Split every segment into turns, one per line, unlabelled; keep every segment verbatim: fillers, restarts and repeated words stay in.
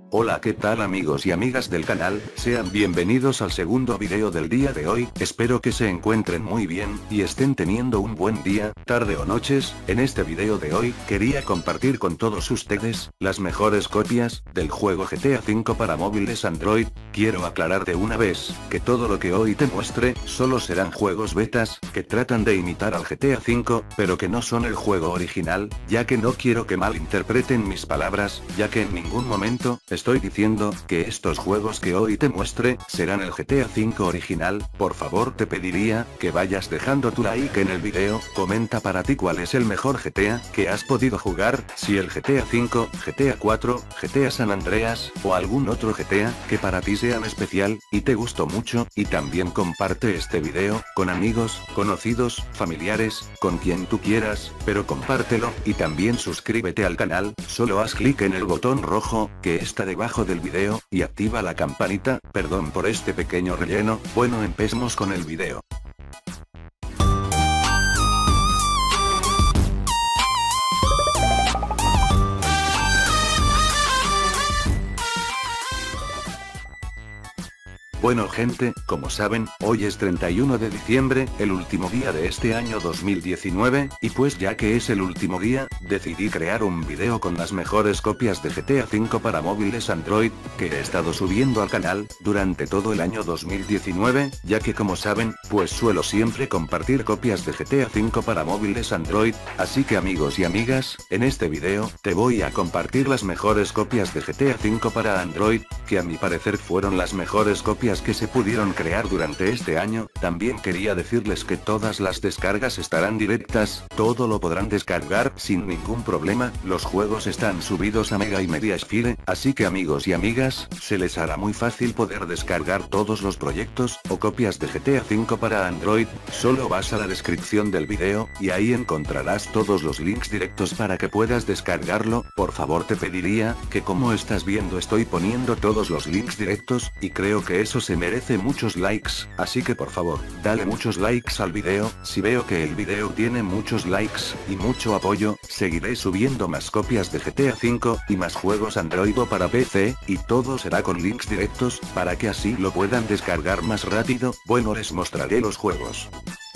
Hola, ¿qué tal amigos y amigas del canal? Sean bienvenidos al segundo video del día de hoy. Espero que se encuentren muy bien y estén teniendo un buen día, tarde o noches. En este video de hoy quería compartir con todos ustedes las mejores copias del juego G T A cinco para móviles Android. Quiero aclarar de una vez que todo lo que hoy te muestre solo serán juegos betas que tratan de imitar al G T A cinco, pero que no son el juego original, ya que no quiero que malinterpreten mis palabras, ya que en ningún momento estoy diciendo que estos juegos que hoy te muestre serán el G T A cinco original. Por favor, te pediría que vayas dejando tu like en el video, comenta para ti cuál es el mejor G T A que has podido jugar, si el G T A cinco, G T A cuatro, G T A San Andreas, o algún otro G T A que para ti sean especial y te gustó mucho, y también comparte este video con amigos, conocidos, familiares, con quien tú quieras, pero compártelo, y también suscríbete al canal. Solo haz clic en el botón rojo que está debajo del video, y activa la campanita. Perdón por este pequeño relleno. Bueno, empecemos con el video. Bueno gente, como saben, hoy es treinta y uno de diciembre, el último día de este año dos mil diecinueve, y pues ya que es el último día, decidí crear un video con las mejores copias de G T A cinco para móviles Android, que he estado subiendo al canal, durante todo el año dos mil diecinueve, ya que como saben, pues suelo siempre compartir copias de G T A cinco para móviles Android, así que amigos y amigas, en este video, te voy a compartir las mejores copias de G T A cinco para Android, que a mi parecer fueron las mejores copias que se pudieron crear durante este año. También quería decirles que todas las descargas estarán directas, todo lo podrán descargar sin ningún problema, los juegos están subidos a Mega y Mediaspire, así que amigos y amigas, se les hará muy fácil poder descargar todos los proyectos, o copias de G T A cinco para Android. Solo vas a la descripción del video, y ahí encontrarás todos los links directos para que puedas descargarlo. Por favor te pediría, que como estás viendo estoy poniendo todos los links directos, y creo que eso se merece muchos likes, así que por favor, dale muchos likes al video. Si veo que el video tiene muchos likes y mucho apoyo, seguiré subiendo más copias de G T A cinco, y más juegos Android o para P C, y todo será con links directos, para que así lo puedan descargar más rápido. Bueno, les mostraré los juegos.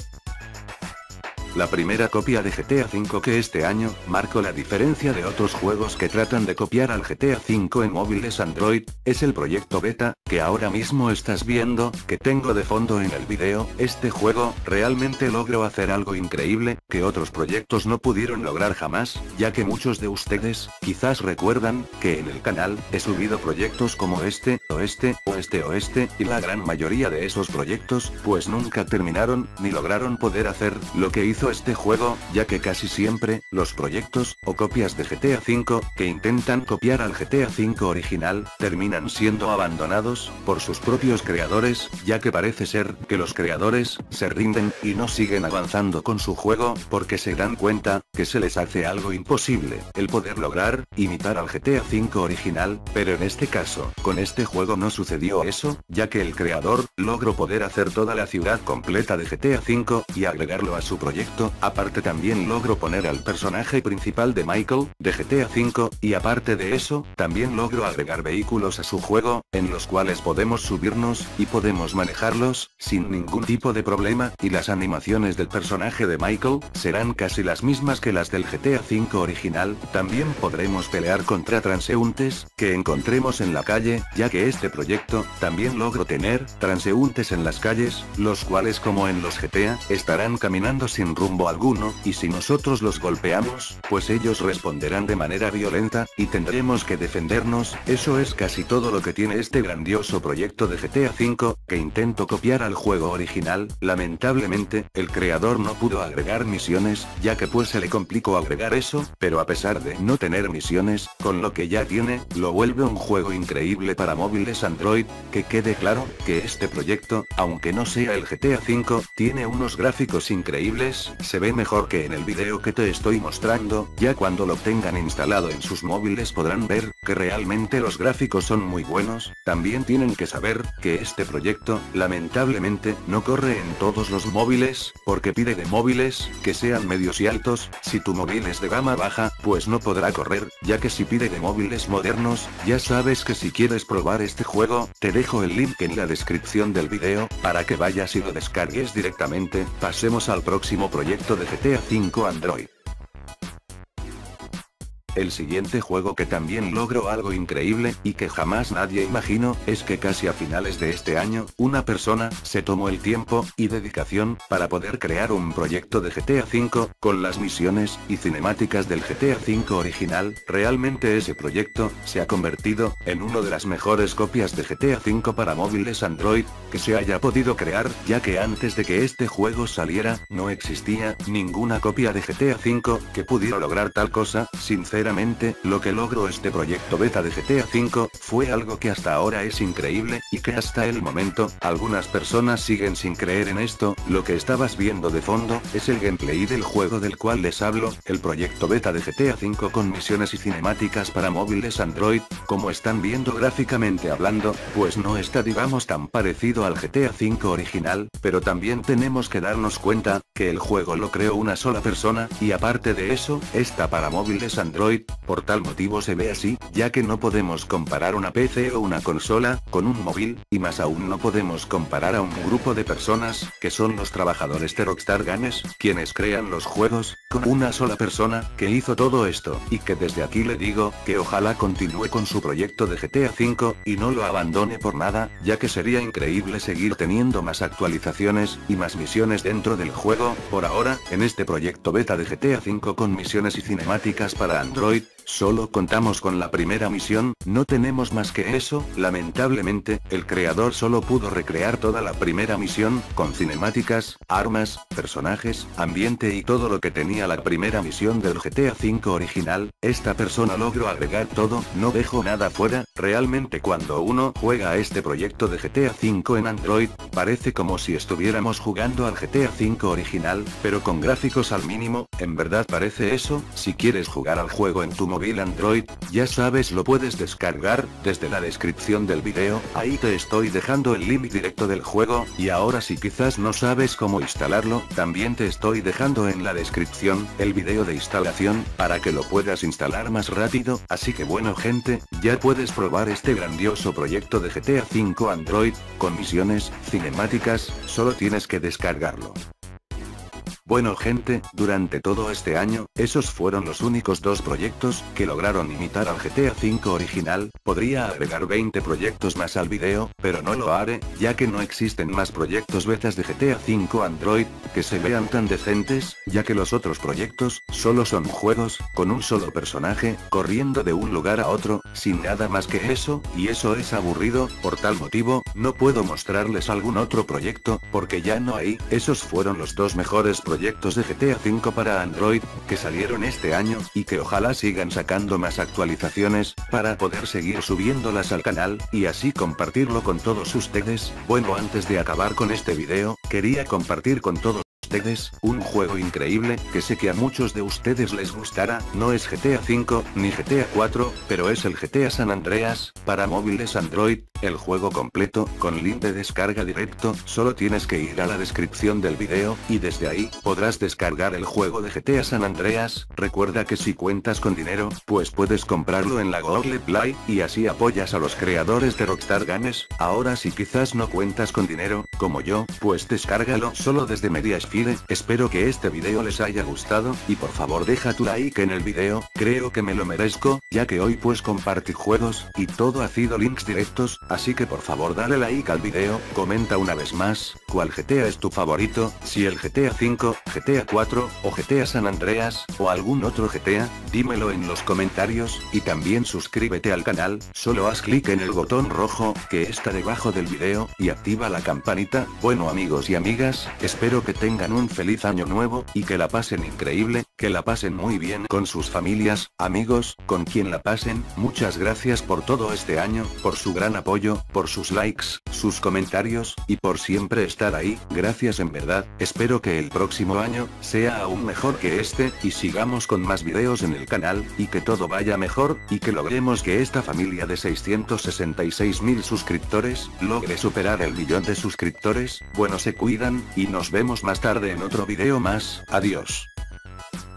La primera copia de G T A cinco que este año marcó la diferencia de otros juegos que tratan de copiar al G T A cinco en móviles Android, es el proyecto beta, que ahora mismo estás viendo, que tengo de fondo en el video. Este juego realmente logró hacer algo increíble, que otros proyectos no pudieron lograr jamás, ya que muchos de ustedes, quizás recuerdan, que en el canal, he subido proyectos como este, o este, o este o este, y la gran mayoría de esos proyectos, pues nunca terminaron, ni lograron poder hacer lo que hizo este juego, ya que casi siempre, los proyectos, o copias de G T A cinco, que intentan copiar al G T A cinco original, terminan siendo abandonados, por sus propios creadores, ya que parece ser, que los creadores, se rinden, y no siguen avanzando con su juego, porque se dan cuenta, que se les hace algo imposible, el poder lograr, imitar al G T A cinco original, pero en este caso, con este juego no sucedió eso, ya que el creador, logró poder hacer toda la ciudad completa de G T A cinco, y agregarlo a su proyecto. Aparte también logro poner al personaje principal de Michael, de G T A cinco, y aparte de eso, también logro agregar vehículos a su juego, en los cuales podemos subirnos, y podemos manejarlos, sin ningún tipo de problema, y las animaciones del personaje de Michael, serán casi las mismas que las del G T A cinco original. También podremos pelear contra transeúntes, que encontremos en la calle, ya que este proyecto, también logro tener, transeúntes en las calles, los cuales como en los G T A, estarán caminando sin rumbo alguno, y si nosotros los golpeamos, pues ellos responderán de manera violenta, y tendremos que defendernos. Eso es casi todo lo que tiene este grandioso proyecto de G T A cinco, que intento copiar al juego original. Lamentablemente, el creador no pudo agregar misiones, ya que pues se le complicó agregar eso, pero a pesar de no tener misiones, con lo que ya tiene, lo vuelve un juego increíble para móviles Android. Que quede claro, que este proyecto, aunque no sea el G T A cinco, tiene unos gráficos increíbles, se ve mejor que en el video que te estoy mostrando. Ya cuando lo tengan instalado en sus móviles podrán ver, que realmente los gráficos son muy buenos. También tienen que saber, que este proyecto, lamentablemente, no corre en todos los móviles, porque pide de móviles, que sean medios y altos, Si tu móvil es de gama baja, pues no podrá correr, ya que si pide de móviles modernos, ya sabes que si quieres probar este juego, te dejo el link en la descripción del video, para que vayas y lo descargues directamente. Pasemos al próximo proyecto de G T A cinco Android. El siguiente juego que también logró algo increíble, y que jamás nadie imaginó, es que casi a finales de este año, una persona, se tomó el tiempo, y dedicación, para poder crear un proyecto de G T A cinco, con las misiones, y cinemáticas del G T A cinco original. Realmente ese proyecto, se ha convertido, en una de las mejores copias de G T A cinco para móviles Android, que se haya podido crear, ya que antes de que este juego saliera, no existía, ninguna copia de G T A cinco, que pudiera lograr tal cosa. Sinceramente, lo que logró este proyecto beta de G T A cinco, fue algo que hasta ahora es increíble, y que hasta el momento, algunas personas siguen sin creer en esto. Lo que estabas viendo de fondo, es el gameplay del juego del cual les hablo, el proyecto beta de G T A cinco con misiones y cinemáticas para móviles Android. Como están viendo gráficamente hablando, pues no está digamos tan parecido al G T A cinco original, pero también tenemos que darnos cuenta, que el juego lo creó una sola persona, y aparte de eso, está para móviles Android. Por tal motivo se ve así, ya que no podemos comparar una P C o una consola, con un móvil, y más aún no podemos comparar a un grupo de personas, que son los trabajadores de Rockstar Games, quienes crean los juegos, con una sola persona, que hizo todo esto, y que desde aquí le digo, que ojalá continúe con su proyecto de G T A cinco, y no lo abandone por nada, ya que sería increíble seguir teniendo más actualizaciones, y más misiones dentro del juego. Por ahora, en este proyecto beta de G T A cinco con misiones y cinemáticas para Android, solo contamos con la primera misión, no tenemos más que eso. Lamentablemente, el creador solo pudo recrear toda la primera misión, con cinemáticas, armas, personajes, ambiente y todo lo que tenía la primera misión del G T A cinco original. Esta persona logró agregar todo, no dejó nada fuera. Realmente cuando uno juega a este proyecto de G T A cinco en Android, parece como si estuviéramos jugando al G T A cinco original, pero con gráficos al mínimo. En verdad parece eso. Si quieres jugar al juego en tu móvil Android, ya sabes, lo puedes descargar, desde la descripción del video, ahí te estoy dejando el link directo del juego. Y ahora si quizás no sabes cómo instalarlo, también te estoy dejando en la descripción, el video de instalación, para que lo puedas instalar más rápido. Así que bueno gente, ya puedes probar este grandioso proyecto de G T A cinco Android, con misiones, cinemáticas, solo tienes que descargarlo. Bueno gente, durante todo este año, esos fueron los únicos dos proyectos, que lograron imitar al G T A cinco original. Podría agregar veinte proyectos más al video, pero no lo haré, ya que no existen más proyectos betas de G T A cinco Android, que se vean tan decentes, ya que los otros proyectos, solo son juegos, con un solo personaje, corriendo de un lugar a otro, sin nada más que eso, y eso es aburrido. Por tal motivo, no puedo mostrarles algún otro proyecto, porque ya no hay. Esos fueron los dos mejores proyectos proyectos de G T A cinco para Android, que salieron este año, y que ojalá sigan sacando más actualizaciones, para poder seguir subiéndolas al canal, y así compartirlo con todos ustedes. Bueno, antes de acabar con este video, quería compartir con todos ustedes un juego increíble, que sé que a muchos de ustedes les gustará. No es G T A cinco, ni G T A cuatro, pero es el G T A San Andreas, para móviles Android, el juego completo, con link de descarga directo. Solo tienes que ir a la descripción del video, y desde ahí, podrás descargar el juego de G T A San Andreas. Recuerda que si cuentas con dinero, pues puedes comprarlo en la Google Play, y así apoyas a los creadores de Rockstar Games. Ahora si quizás no cuentas con dinero, como yo, pues descárgalo solo desde Mediasphere. Espero que este video les haya gustado, y por favor deja tu like en el video, creo que me lo merezco, ya que hoy pues compartí juegos, y todo ha sido links directos, así que por favor dale like al video, comenta una vez más, cuál G T A es tu favorito, si el G T A cinco, G T A cuatro, o G T A San Andreas, o algún otro G T A, dímelo en los comentarios, y también suscríbete al canal, solo haz clic en el botón rojo, que está debajo del video, y activa la campanita. Bueno amigos y amigas, espero que tengan un feliz año nuevo, y que la pasen increíble, que la pasen muy bien con sus familias, amigos, con quien la pasen. Muchas gracias por todo este año, por su gran apoyo, por sus likes, sus comentarios, y por siempre estar ahí. Gracias en verdad. Espero que el próximo año sea aún mejor que este, y sigamos con más videos en el canal, y que todo vaya mejor, y que logremos que esta familia de seiscientos sesenta y seis mil suscriptores logre superar el millón de suscriptores. Bueno, se cuidan, y nos vemos más tarde en otro video más. Adiós.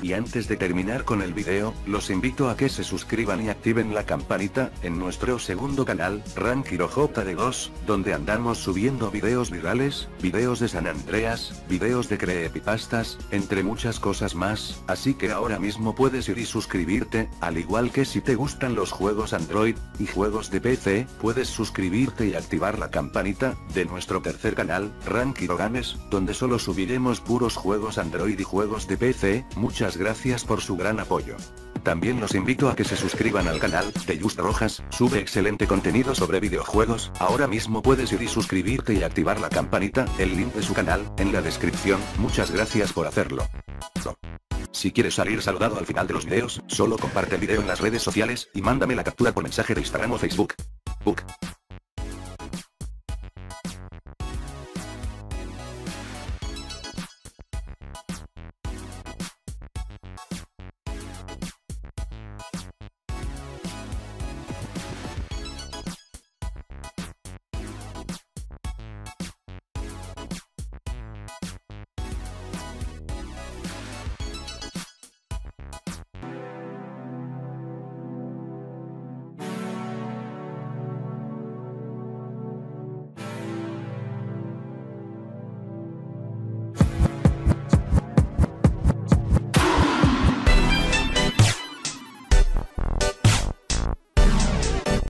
Y antes de terminar con el video, los invito a que se suscriban y activen la campanita, en nuestro segundo canal, Rankiro J D dos, donde andamos subiendo videos virales, videos de San Andreas, videos de creepypastas, entre muchas cosas más, así que ahora mismo puedes ir y suscribirte, al igual que si te gustan los juegos Android, y juegos de P C, puedes suscribirte y activar la campanita, de nuestro tercer canal, Rankiro Games, donde solo subiremos puros juegos Android y juegos de P C, muchas gracias por su gran apoyo. También los invito a que se suscriban al canal de Just Rojas, sube excelente contenido sobre videojuegos, ahora mismo puedes ir y suscribirte y activar la campanita, el link de su canal, en la descripción, muchas gracias por hacerlo. Si quieres salir saludado al final de los videos, solo comparte el video en las redes sociales, y mándame la captura por mensaje de Instagram o Facebook. Book.